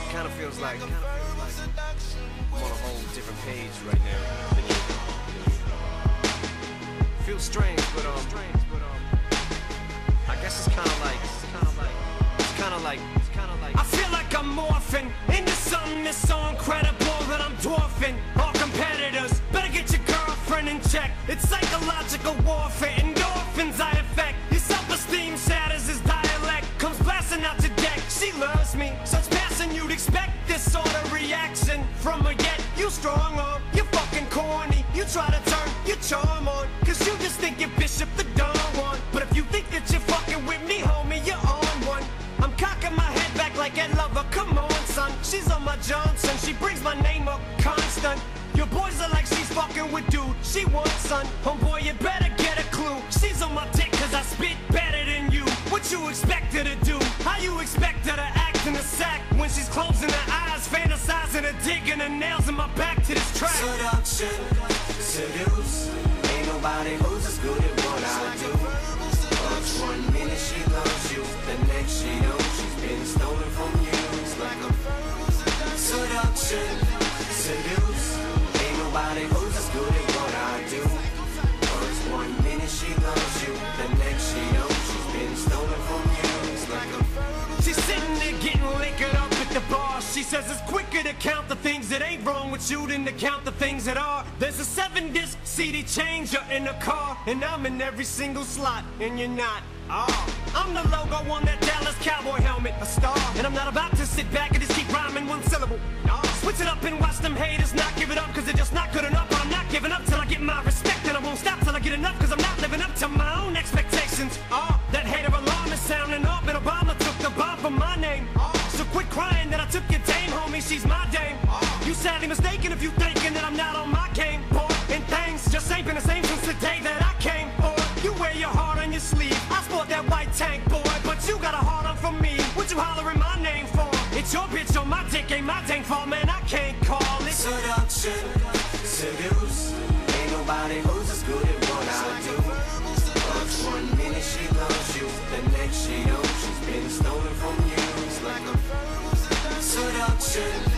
kind of feels like I'm on a whole different page right now than you. Feels strange, but I guess it's kind of like I feel like I'm morphing into something that's so incredible that I'm dwarfing all competitors. Better get your girlfriend in check. It's psychological warfare, endorphins I affect. Your self-esteem shatters his dialect, comes blasting out your deck. She loves me, such passion you'd expect this sort of reaction from her. Yet you strong arm, you fucking corny. You try to turn your charm on, cause you just think you're Bishop the Don Juan. But if you think that you're fucking with me, homie, you're on one. I'm cocking my head back like Ed Lover, come on son. She's on my Johnson, she brings my name up constant. Your boys are like she's fucking with dude she wants, son. Homeboy, you better get a clue. She's on my dick cause I spit better than you. What you expect her to do? How you expect her to act in a sack when she's closing her eyes, fantasizing her digging her nails in my back to this track? Seduction, seduce. Ain't nobody who's as good at what I do. Cause 1 minute she loves you, the next she knows she's been stolen from you. It's like a seduction, seduce. Ain't nobody who's as good at what I do. Cause 1 minute she loves you, the next she knows she's been stolen from you. It's like a she's sitting there getting liquored up at the bar. She says it's quicker to count the things that ain't wrong with you than to count the things that are. There's a 7-disc CD changer in the car, and I'm in every single slot, and you're not. Oh, I'm the logo on that Dallas Cowboy helmet, a star. And I'm not about to sit back and just keep rhyming one syllable. No, switch it up and watch them haters not give it up, cause they're just not good enough. But I'm not giving up till I get my respect, and I won't stop till I get enough, cause I'm not living up to my own expectations. Oh, that hater alarm is sounding off, and Obama took the bomb from my name. So quit crying that I took your dame, homie, she's my dame. You sadly mistaken if you thinking that I'm not on my game, boy. And things just ain't been the same since the day that I came, boy. You wear your heart on your sleeve, I sport that white tank, boy. But you got a heart on for me, what you hollering my name for? It's your bitch on my dick, ain't my dang fault, man, I can't call it seduction, seduce. Ain't nobody who's as good at what I do. Cause 1 minute she loves you, the next she knows she's been stolen from you. It's like a seduction,